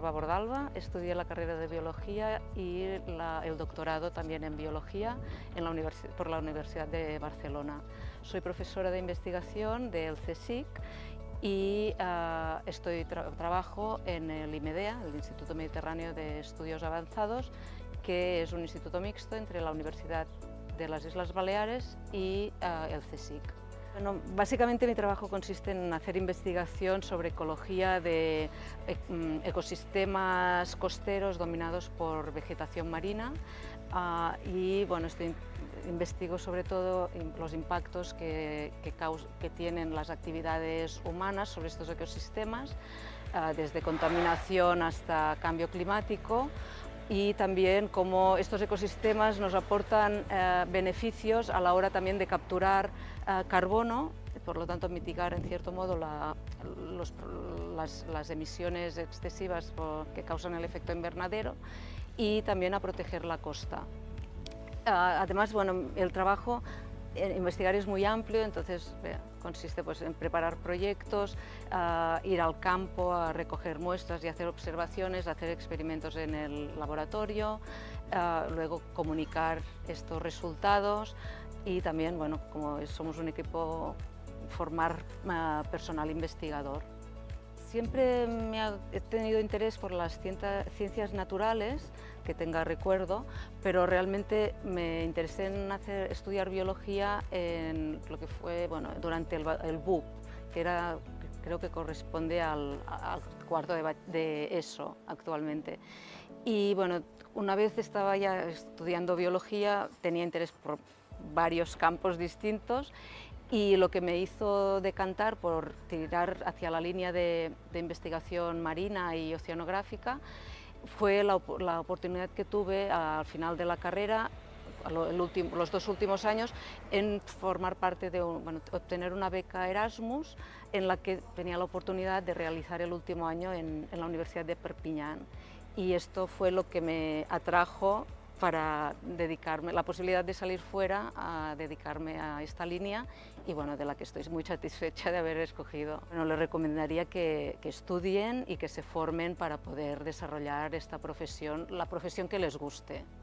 Bordalba, estudié la carrera de Biología y el doctorado también en Biología por la Universidad de Barcelona. Soy profesora de investigación del CSIC y trabajo en el IMEDEA, el Instituto Mediterráneo de Estudios Avanzados, que es un instituto mixto entre la Universidad de las Islas Baleares y el CSIC. Bueno, básicamente mi trabajo consiste en hacer investigación sobre ecología de ecosistemas costeros dominados por vegetación marina y bueno, investigo sobre todo los impactos que tienen las actividades humanas sobre estos ecosistemas, desde contaminación hasta cambio climático, y también cómo estos ecosistemas nos aportan beneficios a la hora también de capturar carbono, por lo tanto mitigar en cierto modo las emisiones excesivas que causan el efecto invernadero, y también a proteger la costa. Además, bueno, el trabajo investigar es muy amplio, entonces consiste pues, en preparar proyectos, ir al campo a recoger muestras y hacer observaciones, hacer experimentos en el laboratorio, luego comunicar estos resultados y también, bueno, como somos un equipo, formar personal investigador. Siempre he tenido interés por las ciencias naturales, que tenga recuerdo, pero realmente me interesé en estudiar biología en lo que fue durante el BUP, que creo que corresponde al cuarto de ESO actualmente. Y bueno, una vez estaba ya estudiando biología, tenía interés por varios campos distintos, y lo que me hizo decantar por tirar hacia la línea de investigación marina y oceanográfica fue la oportunidad que tuve al final de la carrera, los 2 últimos años, en formar parte de obtener una beca Erasmus, en la que tenía la oportunidad de realizar el último año en la Universidad de Perpiñán. Y esto fue lo que me atrajo para dedicarme, la posibilidad de salir fuera a dedicarme a esta línea, y bueno, de la que estoy muy satisfecha de haber escogido. Bueno, les recomendaría que estudien y que se formen para poder desarrollar esta profesión, la profesión que les guste.